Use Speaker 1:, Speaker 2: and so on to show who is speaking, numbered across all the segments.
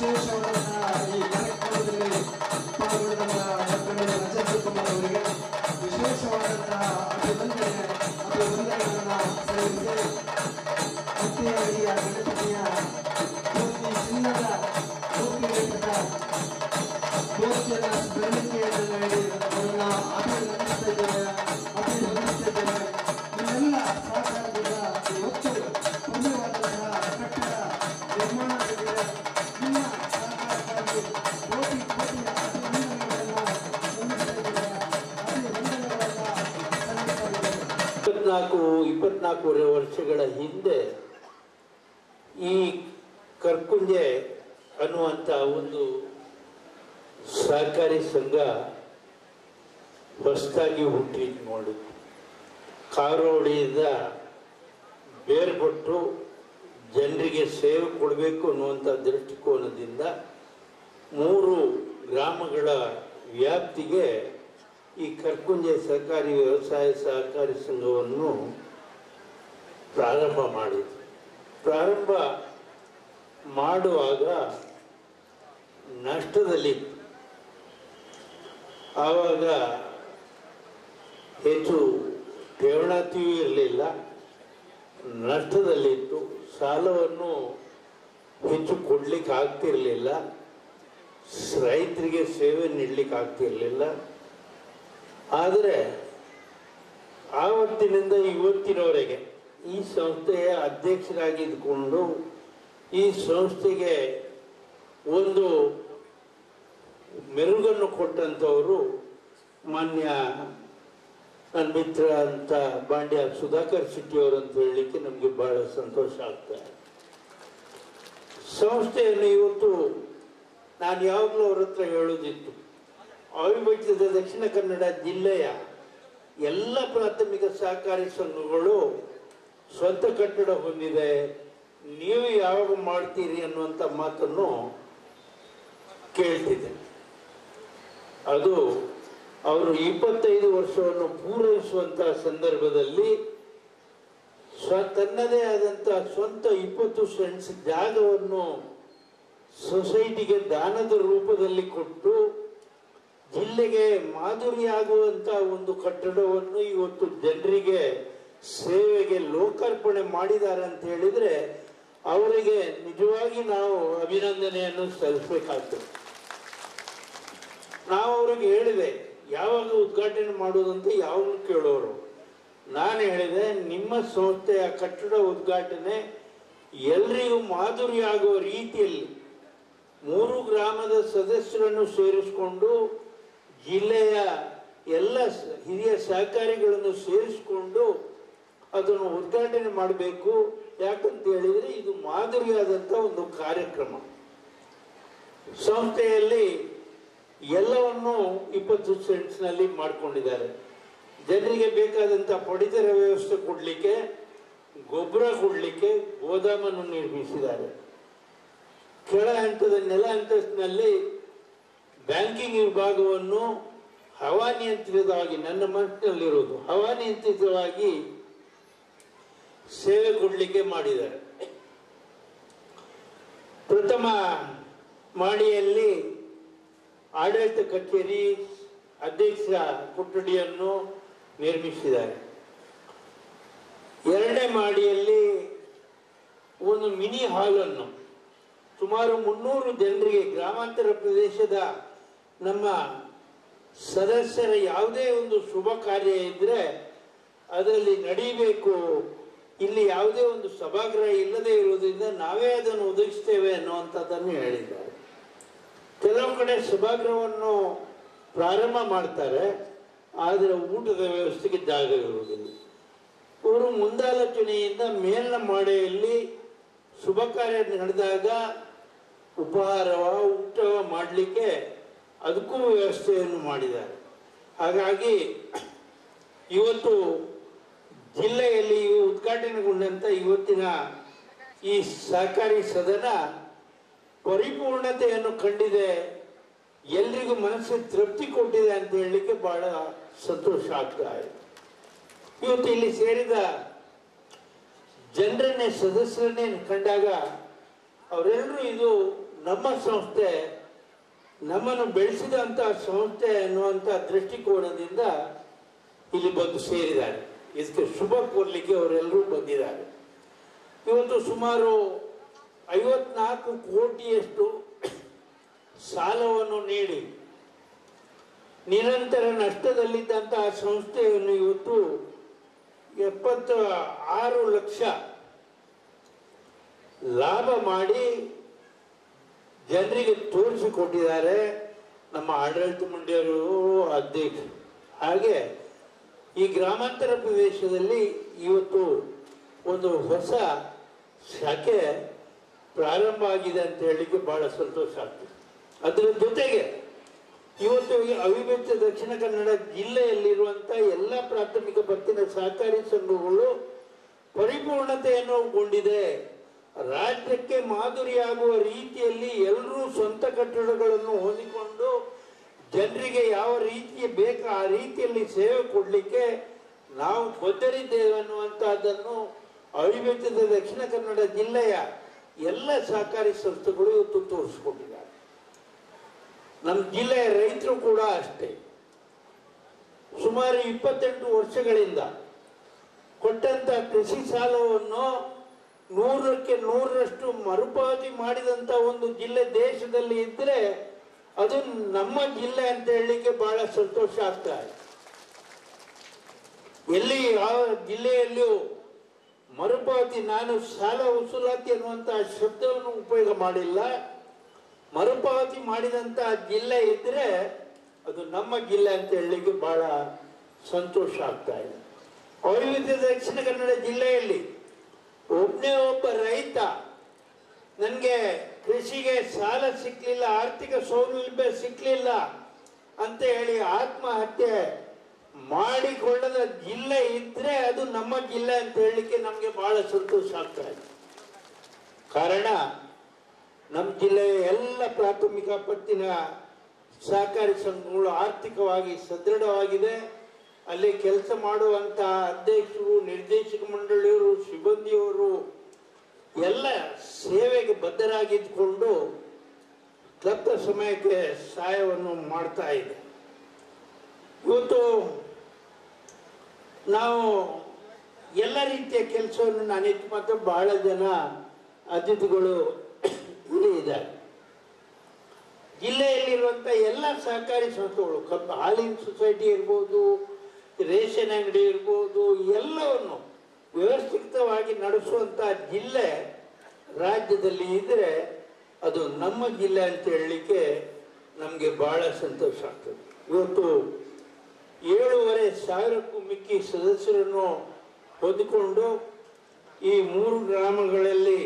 Speaker 1: ವಿಶೇಷವಾದಂತಹ ಈ ಕಾರ್ಯಕ್ರಮದಲ್ಲಿ ಪಾಲ್ಗೊಂಡಂತಹ ಡಾಕ್ಟರ್ ರಜತ್ ಕುಮಾರ್ ಅವರಿಗೆ ವಿಶೇಷವಾದಂತಹ ಅಭಿವಂದನೆಗಳನ್ನು ಸಲ್ಲಿಸಿ ಅತ್ತಿಯ ಗಣಪತಿಯ ಮೂರ್ತಿ ಚಿನ್ನದ ಮೂರ್ತಿಗಳಿಂದ ಮೂರ್ತಿಯನ್ನು ಸ್ಮರಣಿಕೆಯನ್ನು ನೀಡಿ ಅವರನ್ನು ಅಭಿನಂದಿಸುತ್ತಿದ್ದೇವೆ. ನಿಮ್ಮೆಲ್ಲ ಸಹಕಾರದಿಂದ ಇವತ್ತು ಪೂರ್ಣವಾದಂತಹ ಕಟ್ಟಡ ನಿರ್ಮಾಣಗೊಂಡಿದೆ. ನಿಮ್ಮ ಸಹಕಾರಕ್ಕಾಗಿ ಕೋಟಿ ಕೋಟಿ ಅಭಿನಂದನೆಗಳನ್ನು ಸಲ್ಲಿಸುತ್ತಿದ್ದೇವೆ. ಅಭಿನಂದನೆಗಳನ್ನು
Speaker 2: 24 ವರ್ಷಗಳ ಹಿಂದೆ ಈ ಕರ್ಕುಂಜೆ ಅನ್ನುವಂಥ ಒಂದು ಸಹಕಾರಿ ಸಂಘ ಹೊಸದಾಗಿ ಹುಟ್ಟಿ ಮಾಡಿತು. ಕಾರೋಡಿಯಿಂದ ಬೇರ್ಪಟ್ಟು ಜನರಿಗೆ ಸೇವೆ ಕೊಡಬೇಕು ಅನ್ನುವಂಥ ದೃಷ್ಟಿಕೋನದಿಂದ 3 ಗ್ರಾಮಗಳ ವ್ಯಾಪ್ತಿಗೆ ಈ ಕರ್ಕುಂಜೆ ಸಹಕಾರಿ ವ್ಯವಸಾಯ ಸಹಕಾರಿ ಸಂಘವನ್ನು ಪ್ರಾರಂಭ ಮಾಡಿತು. ಪ್ರಾರಂಭ ಮಾಡುವಾಗ ನಷ್ಟದಲ್ಲಿತ್ತು. ಆವಾಗ ಹೆಚ್ಚು ಠೇವಣಾತಿಯೂ ಇರಲಿಲ್ಲ, ನಷ್ಟದಲ್ಲಿತ್ತು. ಸಾಲವನ್ನು ಹೆಚ್ಚು ಕೊಡ್ಲಿಕ್ಕೆ ಆಗ್ತಿರಲಿಲ್ಲ, ರೈತರಿಗೆ ಸೇವೆ ನೀಡಲಿಕ್ಕೆ ಆಗ್ತಿರಲಿಲ್ಲ. ಆದರೆ ಆವತ್ತಿನಿಂದ ಇವತ್ತಿನವರೆಗೆ ಈ ಸಂಸ್ಥೆಯ ಅಧ್ಯಕ್ಷರಾಗಿದ್ದುಕೊಂಡು ಈ ಸಂಸ್ಥೆಗೆ ಒಂದು ಮೆರುಗನ್ನು ಕೊಟ್ಟಂಥವರು ಮಾನ್ಯ ನನ್ನ ಮಿತ್ರ ಅಂತ ಬಾಂಡ್ಯ ಸುಧಾಕರ್ ಶೆಟ್ಟಿಯವರು ಅಂತ ಹೇಳಲಿಕ್ಕೆ ನಮಗೆ ಬಹಳ ಸಂತೋಷ ಆಗ್ತದೆ. ಸಂಸ್ಥೆಯನ್ನು ಇವತ್ತು ನಾನು ಯಾವಾಗಲೂ ಅವ್ರ ಹತ್ರ ಹೇಳೋದಿತ್ತು, ಅವಿಭಜಿತ ದಕ್ಷಿಣ ಕನ್ನಡ ಜಿಲ್ಲೆಯ ಎಲ್ಲ ಪ್ರಾಥಮಿಕ ಸಹಕಾರಿ ಸಂಘಗಳು ಸ್ವಂತ ಕಟ್ಟಡ ಹೊಂದಿದೆ, ನೀವು ಯಾವಾಗ ಮಾಡ್ತೀರಿ ಅನ್ನುವಂಥ ಮಾತನ್ನು ಕೇಳ್ತಿದ್ದೆ. ಅದು ಅವರು 25 ವರ್ಷವನ್ನು ಪೂರೈಸುವಂತಹ ಸಂದರ್ಭದಲ್ಲಿ ತನ್ನದೇ ಆದಂತಹ ಸ್ವಂತ 20 ಸೆಂಟ್ಸ್ ಜಾಗವನ್ನು ಸೊಸೈಟಿಗೆ ದಾನದ ರೂಪದಲ್ಲಿ ಕೊಟ್ಟು ಜಿಲ್ಲೆಗೆ ಮಾದರಿಯಾಗುವಂತ ಒಂದು ಕಟ್ಟಡವನ್ನು ಇವತ್ತು ಜನರಿಗೆ ಸೇವೆಗೆ ಲೋಕಾರ್ಪಣೆ ಮಾಡಿದ್ದಾರೆ ಅಂತ ಹೇಳಿದ್ರೆ ಅವರಿಗೆ ನಿಜವಾಗಿ ನಾವು ಅಭಿನಂದನೆಯನ್ನು ಸಲ್ಲಿಸಬೇಕಾಗ್ತದೆ. ನಾವು ಅವ್ರಿಗೆ ಹೇಳಿದೆ, ಯಾವಾಗ ಉದ್ಘಾಟನೆ ಮಾಡುವುದಂತ ಯಾವಾಗಲೂ ಕೇಳೋರು. ನಾನು ಹೇಳಿದೆ, ನಿಮ್ಮ ಸಂಸ್ಥೆಯ ಕಟ್ಟಡ ಉದ್ಘಾಟನೆ ಎಲ್ರಿಗೂ ಮಾದರಿಯಾಗುವ ರೀತಿಯಲ್ಲಿ 3 ಗ್ರಾಮದ ಸದಸ್ಯರನ್ನು ಸೇರಿಸಿಕೊಂಡು ಜಿಲ್ಲೆಯ ಎಲ್ಲ ಹಿರಿಯ ಸಹಕಾರಿಗಳನ್ನು ಸೇರಿಸಿಕೊಂಡು ಅದನ್ನು ಉದ್ಘಾಟನೆ ಮಾಡಬೇಕು. ಯಾಕಂತ ಹೇಳಿದರೆ ಇದು ಮಾದರಿಯಾದಂಥ ಒಂದು ಕಾರ್ಯಕ್ರಮ. ಸಂಸ್ಥೆಯಲ್ಲಿ ಎಲ್ಲವನ್ನು 20 ಸೆಂಟ್ಸ್ನಲ್ಲಿ ಮಾಡಿಕೊಂಡಿದ್ದಾರೆ. ಜನರಿಗೆ ಬೇಕಾದಂಥ ಪಡಿತರ ವ್ಯವಸ್ಥೆ ಕೊಡಲಿಕ್ಕೆ, ಗೊಬ್ಬರ ಕೊಡಲಿಕ್ಕೆ ಗೋದಾಮನ್ನು ನಿರ್ಮಿಸಿದ್ದಾರೆ. ಕೆಳ ಹಂತದ ನೆಲ ಅಂತಸ್ತಿನಲ್ಲಿ ಬ್ಯಾಂಕಿಂಗ್ ವಿಭಾಗವನ್ನು ಹವಾನಿಯಂತ್ರಿತವಾಗಿ, ನನ್ನ ಮನಸ್ಸಿನಲ್ಲಿರೋದು ಹವಾನಿಯಂತ್ರಿತವಾಗಿ ಸೇವೆ ಕೊಡಲಿಕ್ಕೆ ಮಾಡಿದ್ದಾರೆ. ಪ್ರಥಮ ಮಾಡಿಯಲ್ಲಿ ಆಡಳಿತ ಕಚೇರಿ ಅಧ್ಯಕ್ಷ ಕೊಠಡಿಯನ್ನು ನಿರ್ಮಿಸಿದ್ದಾರೆ. 2ನೇ ಮಾಡಿಯಲ್ಲಿ ಒಂದು ಮಿನಿ ಹಾಲನ್ನು ಸುಮಾರು 300 ಜನರಿಗೆ, ಗ್ರಾಮಾಂತರ ಪ್ರದೇಶದ ನಮ್ಮ ಸದಸ್ಯರ ಯಾವುದೇ ಒಂದು ಶುಭ ಕಾರ್ಯ ಇದ್ರೆ ಅದರಲ್ಲಿ ನಡೀಬೇಕು, ಇಲ್ಲಿ ಯಾವುದೇ ಒಂದು ಸಭಾಗೃಹ ಇಲ್ಲದೆ ಇರುವುದರಿಂದ ನಾವೇ ಅದನ್ನು ಒದಗಿಸ್ತೇವೆ ಅನ್ನುವಂಥದ್ದನ್ನು ಹೇಳಿದ್ದಾರೆ. ಕೆಲವು ಕಡೆ ಸಭಾಗೃಹವನ್ನು ಪ್ರಾರಂಭ ಮಾಡ್ತಾರೆ, ಆದರೆ ಊಟದ ವ್ಯವಸ್ಥೆಗೆ ಜಾಗ ಇರುವುದಿಲ್ಲ. ಇವರು ಮುಂದಾಲೋಚನೆಯಿಂದ ಮೇಲಿನ ಮಾಡೆಯಲ್ಲಿ ಶುಭ ಕಾರ್ಯ ನಡೆದಾಗ ಉಪಹಾರವ ಊಟವ ಮಾಡಲಿಕ್ಕೆ ಅದಕ್ಕೂ ವ್ಯವಸ್ಥೆಯನ್ನು ಮಾಡಿದ್ದಾರೆ. ಹಾಗಾಗಿ ಇವತ್ತು ಜಿಲ್ಲೆಯಲ್ಲಿ ಉದ್ಘಾಟನೆಗೊಂಡಂಥ ಇವತ್ತಿನ ಈ ಸಹಕಾರಿ ಸದನ ಪರಿಪೂರ್ಣತೆಯನ್ನು ಕಂಡಿದೆ, ಎಲ್ರಿಗೂ ಮನಸ್ಸಿಗೆ ತೃಪ್ತಿ ಕೊಟ್ಟಿದೆ ಅಂತ ಹೇಳಲಿಕ್ಕೆ ಬಹಳ ಸಂತೋಷ ಆಗ್ತಾ ಇದೆ. ಇವತ್ತು ಇಲ್ಲಿ ಸೇರಿದ ಜನರನ್ನೇ, ಸದಸ್ಯರನ್ನೇ ಕಂಡಾಗ ಅವರೆಲ್ಲರೂ ಇದು ನಮ್ಮ ಸಂಸ್ಥೆ ನಮ್ಮನ್ನು ಬೆಳೆಸಿದಂಥ ಸಂಸ್ಥೆ ಅನ್ನುವಂಥ ದೃಷ್ಟಿಕೋನದಿಂದ ಇಲ್ಲಿ ಬಂದು ಸೇರಿದ್ದಾರೆ. ಇದಕ್ಕೆ ಶುಭ ಕೋರಲಿಕ್ಕೆ ಅವರೆಲ್ಲರೂ ಬಂದಿದ್ದಾರೆ. ಇವತ್ತು ಸುಮಾರು 54 ಕೋಟಿಯಷ್ಟು ಸಾಲವನ್ನು ನೀಡಿ ನಿರಂತರ ನಷ್ಟದಲ್ಲಿದ್ದಂತಹ ಸಂಸ್ಥೆಯನ್ನು ಇವತ್ತು 76 ಲಕ್ಷ ಲಾಭ ಮಾಡಿ ಜನರಿಗೆ ತೋರಿಸಿಕೊಟ್ಟಿದ್ದಾರೆ ನಮ್ಮ ಆಡಳಿತ ಮಂಡಳಿಯವರು, ಅಧ್ಯಕ್ಷರು. ಹಾಗೆ ಈ ಗ್ರಾಮಾಂತರ ಪ್ರದೇಶದಲ್ಲಿ ಇವತ್ತು ಒಂದು ಹೊಸ ಶಾಖೆ ಪ್ರಾರಂಭ ಆಗಿದೆ ಅಂತ ಹೇಳಲಿಕ್ಕೆ ಬಹಳ ಸಂತೋಷ ಆಗ್ತದೆ. ಅದರ ಜೊತೆಗೆ ಇವತ್ತು ಈ ಅವಿಭಜಿತ ದಕ್ಷಿಣ ಕನ್ನಡ ಜಿಲ್ಲೆಯಲ್ಲಿರುವಂಥ ಎಲ್ಲ ಪ್ರಾಥಮಿಕ ಪತ್ತಿನ ಸಹಕಾರಿ ಸಂಘಗಳು ಪರಿಪೂರ್ಣತೆಯನ್ನು ಗೊಂಡಿದೆ. ರಾಜ್ಯಕ್ಕೆ ಮಾದರಿಯಾಗುವ ರೀತಿಯಲ್ಲಿ ಎಲ್ಲರೂ ಸ್ವಂತ ಕಟ್ಟಡಗಳನ್ನು ಹೊಂದಿಕೊಂಡು ಜನರಿಗೆ ಯಾವ ರೀತಿ ಬೇಕು ಆ ರೀತಿಯಲ್ಲಿ ಸೇವೆ ಕೊಡಲಿಕ್ಕೆ ನಾವು ಬದ್ಧರಿದ್ದೇವೆ ಅನ್ನುವಂಥದ್ದನ್ನು ಅವಿಭಜಿತ ದಕ್ಷಿಣ ಕನ್ನಡ ಜಿಲ್ಲೆಯ ಎಲ್ಲ ಸಹಕಾರಿ ಸಂಸ್ಥೆಗಳು ಇವತ್ತು ತೋರಿಸ್ಕೊಂಡಿದ್ದಾರೆ. ನಮ್ಮ ಜಿಲ್ಲೆಯ ರೈತರು ಕೂಡ ಅಷ್ಟೇ. ಸುಮಾರು 28 ವರ್ಷಗಳಿಂದ ಕೊಟ್ಟಂತ ಕೃಷಿ ಸಾಲವನ್ನು 100ಕ್ಕೆ 100ರಷ್ಟು ಮರುಪಾವತಿ ಮಾಡಿದಂತ ಒಂದು ಜಿಲ್ಲೆ ದೇಶದಲ್ಲಿ ಇದ್ರೆ ಅದು ನಮ್ಮ ಜಿಲ್ಲೆ ಅಂತ ಹೇಳಲಿಕ್ಕೆ ಬಹಳ ಸಂತೋಷ ಆಗ್ತಾ ಇದೆ. ಎಲ್ಲಿ ಯಾವ ಜಿಲ್ಲೆಯಲ್ಲಿಯೂ ಮರುಪಾವತಿ, ನಾನು ಸಾಲ ವಸೂಲಾತಿ ಅನ್ನುವಂತಹ ಶಬ್ದವನ್ನು ಉಪಯೋಗ ಮಾಡಿಲ್ಲ. ಮರುಪಾವತಿ ಮಾಡಿದಂತ ಜಿಲ್ಲೆ ಇದ್ರೆ ಅದು ನಮ್ಮ ಜಿಲ್ಲೆ ಅಂತ ಹೇಳಲಿಕ್ಕೆ ಬಹಳ ಸಂತೋಷ ಆಗ್ತಾ ಇದೆ. ಅವಿಭಜಿತ ದಕ್ಷಿಣ ಕನ್ನಡ ಜಿಲ್ಲೆಯಲ್ಲಿ ಒಬ್ಬನೇ ಒಬ್ಬ ರೈತ ನನಗೆ ಕೃಷಿಗೆ ಸಾಲ ಸಿಕ್ಕಲಿಲ್ಲ, ಆರ್ಥಿಕ ಸೌಲಭ್ಯ ಸಿಕ್ಕಲಿಲ್ಲ ಅಂತ ಹೇಳಿ ಆತ್ಮಹತ್ಯೆ ಮಾಡಿಕೊಳ್ಳದ ಜಿಲ್ಲೆ ಇದ್ರೆ ಅದು ನಮ್ಮ ಜಿಲ್ಲೆ ಅಂತ ಹೇಳಲಿಕ್ಕೆ ನಮಗೆ ಬಹಳ ಸಂತೋಷ ಆಗ್ತಾ ಇದೆ. ಕಾರಣ ನಮ್ಮ ಜಿಲ್ಲೆಯ ಎಲ್ಲ ಪ್ರಾಥಮಿಕ ಪತ್ತಿನ ಸಹಕಾರಿ ಸಂಘಗಳು ಆರ್ಥಿಕವಾಗಿ ಸದೃಢವಾಗಿದೆ. ಅಲ್ಲಿ ಕೆಲಸ ಮಾಡುವಂತ ಅಧ್ಯಕ್ಷರು, ನಿರ್ದೇಶಕ ಮಂಡಳಿಯವರು, ಸಿಬ್ಬಂದಿಯವರು ಎಲ್ಲ ಸೇವೆಗೆ ಬದ್ಧರಾಗಿದ್ದುಕೊಂಡು ತಕ್ಕ ಸಮಯಕ್ಕೆ ಸಹಾಯವನ್ನು ಮಾಡ್ತಾ ಇದೆ. ಇವತ್ತು ನಾವು ಎಲ್ಲ ರೀತಿಯ ಕೆಲಸವನ್ನು ನಾನಿತ್ತು ಮತ್ತು ಬಹಳ ಜನ ಅತಿಥಿಗಳು ಇಲ್ಲಿ ಇದ್ದಾರೆ. ಜಿಲ್ಲೆಯಲ್ಲಿರುವಂಥ ಎಲ್ಲ ಸಹಕಾರಿ ಸಂಸ್ಥೆಗಳು, ಹಾಲಿನ ಸೊಸೈಟಿ ಇರ್ಬೋದು, ರೇಷನ್ ಅಂಗಡಿ ಇರ್ಬೋದು, ಎಲ್ಲವನ್ನು ವ್ಯವಸ್ಥಿತವಾಗಿ ನಡೆಸುವಂಥ ಜಿಲ್ಲೆ ರಾಜ್ಯದಲ್ಲಿ ಇದ್ರೆ ಅದು ನಮ್ಮ ಜಿಲ್ಲೆ ಅಂತ ಹೇಳಲಿಕ್ಕೆ ನಮಗೆ ಬಹಳ ಸಂತೋಷ ಆಗ್ತದೆ. ಇವತ್ತು 7,500ಕ್ಕೂ ಮಿಕ್ಕಿ ಸದಸ್ಯರನ್ನು ಹೊಂದಿಕೊಂಡು ಈ 3 ಗ್ರಾಮಗಳಲ್ಲಿ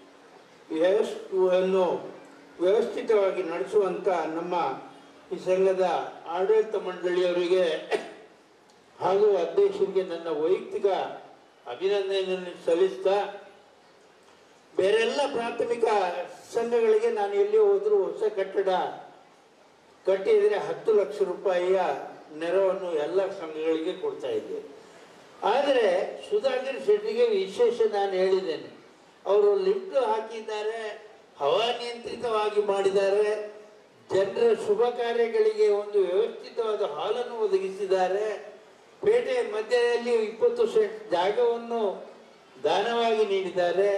Speaker 2: ವ್ಯವಸ್ಥಿತವಾಗಿ ನಡೆಸುವಂತ ನಮ್ಮ ಈ ಸಂಘದ ಆಡಳಿತ ಮಂಡಳಿಯವರಿಗೆ ಹಾಗೂ ಅಧ್ಯಕ್ಷರಿಗೆ ನನ್ನ ವೈಯಕ್ತಿಕ ಅಭಿನಂದನೆಯನ್ನು ಸಲ್ಲಿಸ್ತಾ, ಬೇರೆಲ್ಲ ಪ್ರಾಥಮಿಕ ಸಂಘಗಳಿಗೆ ನಾನು ಎಲ್ಲಿ ಹೋದರೂ ಹೊಸ ಕಟ್ಟಡ ಕಟ್ಟಿದರೆ 10 ಲಕ್ಷ ರೂಪಾಯಿಯ ನೆರವನ್ನು ಎಲ್ಲ ಸಂಘಗಳಿಗೆ ಕೊಡ್ತಾ ಇದ್ದೇನೆ. ಆದರೆ ಸುಧಾಕರ್ ಶೆಟ್ಟಿಗೆ ವಿಶೇಷ ನಾನು ಹೇಳಿದ್ದೇನೆ. ಅವರು ಲಿಫ್ಟ್ ಹಾಕಿದ್ದಾರೆ, ಹವಾನಿಯಂತ್ರಿತವಾಗಿ ಮಾಡಿದ್ದಾರೆ, ಜನರ ಶುಭ ಕಾರ್ಯಗಳಿಗೆ ಒಂದು ವ್ಯವಸ್ಥಿತವಾದ ಹಾಲನ್ನು ಒದಗಿಸಿದ್ದಾರೆ. ಪೇಟೆಯ ಮಧ್ಯದಲ್ಲಿ 20 ಸೆಂಟ್ ಜಾಗವನ್ನು ದಾನವಾಗಿ ನೀಡಿದ್ದಾರೆ.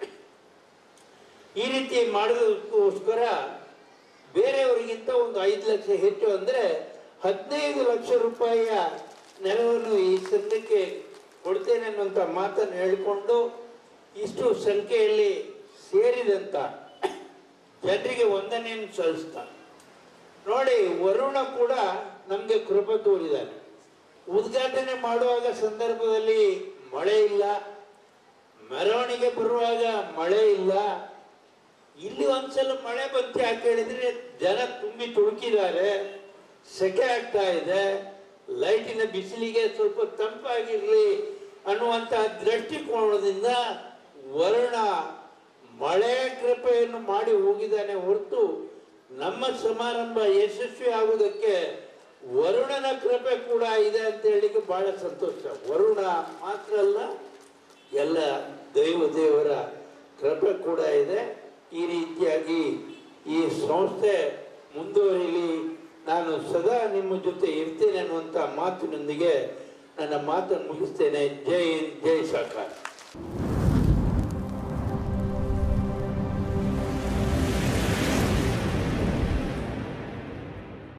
Speaker 2: ಈ ರೀತಿ ಮಾಡೋದಕ್ಕೋಸ್ಕರ ಬೇರೆಯವರಿಗಿಂತ ಒಂದು 5 ಲಕ್ಷ ಹೆಚ್ಚು, ಅಂದರೆ 15 ಲಕ್ಷ ರೂಪಾಯಿಯ ನೆರವನ್ನು ಈ ಸಂಘಕ್ಕೆ ಕೊಡ್ತೇನೆ ಅನ್ನುವಂಥ ಮಾತನ್ನು ಹೇಳಿಕೊಂಡು ಇಷ್ಟು ಸಂಖ್ಯೆಯಲ್ಲಿ ಸೇರಿದಂತ ಜನರಿಗೆ ವಂದನೆಯನ್ನು ಸಲ್ಲಿಸ್ತಾ ನೋಡಿ. ವರುಣ ಕೂಡ ನಮಗೆ ಕೃಪೆ ತೋರಿದ್ದಾನೆ. ಉದ್ಘಾಟನೆ ಮಾಡುವಾಗ ಸಂದರ್ಭದಲ್ಲಿ ಮಳೆ ಇಲ್ಲ, ಮೆರವಣಿಗೆ ಬರುವಾಗ ಮಳೆ ಇಲ್ಲ. ಇಲ್ಲಿ ಒಂದ್ಸಲ ಮಳೆ ಬಂತು ಯಾಕೆ ಹೇಳಿದ್ರೆ ಜನ ತುಂಬಿ ತುಳುಕಿದ್ದಾರೆ, ಸೆಕೆ ಆಗ್ತಾ ಇದೆ, ಲೈಟಿನ ಬಿಸಿಲಿಗೆ ಸ್ವಲ್ಪ ತಂಪಾಗಿರ್ಲಿ ಅನ್ನುವಂತ ದೃಷ್ಟಿಕೋನದಿಂದ ವರುಣ ಮಳೆ ಕೃಪೆಯನ್ನು ಮಾಡಿ ಹೋಗಿದ್ದಾನೆ ಹೊರತು ನಮ್ಮ ಸಮಾರಂಭ ಯಶಸ್ವಿ ಆಗುವುದಕ್ಕೆ ವರುಣನ ಕೃಪೆ ಕೂಡ ಇದೆ ಅಂತ ಹೇಳಿಕ್ಕೆ ಬಹಳ ಸಂತೋಷ. ವರುಣ ಮಾತ್ರ ಅಲ್ಲ, ಎಲ್ಲ ದೇವರ ಕೃಪೆ ಕೂಡ ಇದೆ. ಈ ರೀತಿಯಾಗಿ ಈ ಸಂಸ್ಥೆ ಮುಂದುವರಿಲಿ, ನಾನು ಸದಾ ನಿಮ್ಮ ಜೊತೆ ಇರ್ತೇನೆ ಅನ್ನುವಂಥ ಮಾತಿನೊಂದಿಗೆ ನನ್ನ ಮಾತನ್ನು ಮುಗಿಸ್ತೇನೆ. ಜೈ ಹಿಂದ್, ಜೈ